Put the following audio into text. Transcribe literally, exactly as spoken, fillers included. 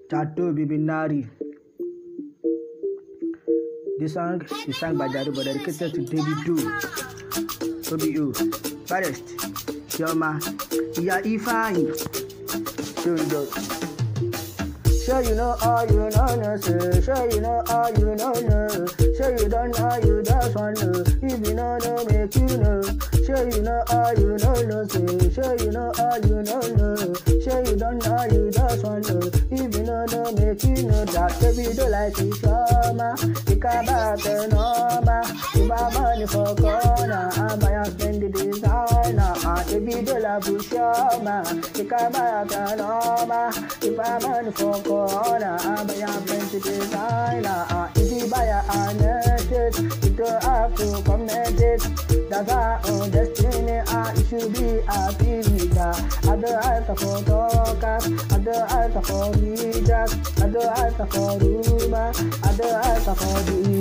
Chateau Bibinari. This song is sung by Jado but dedicated to David Do. Toby U. Baddest. Yoma. Yeah, Ifeanyi. Sure you do. Sure you know all you know, no, sir. Sure you know all you know, no. Sure you don't know, you just want to. If you know, no, make you know. Sure you know all you know, no, sir. Sure you know all you know, no. Sure you don't know, you just want to. If you know, no, make you know that baby do like it, Shoma. You can buy the norma. You buy money for corner. I'm buy a spend the designer. And baby do like it, Shoma. You can buy the norma. You buy money for corner. I'm buy a plenty designer. And if you buy a net, you don't have to comment it. That's our own destiny. And you should be happy with that. I don't have to for talkers. I don't have to for readers. I don't have to for rumors. I don't have to for the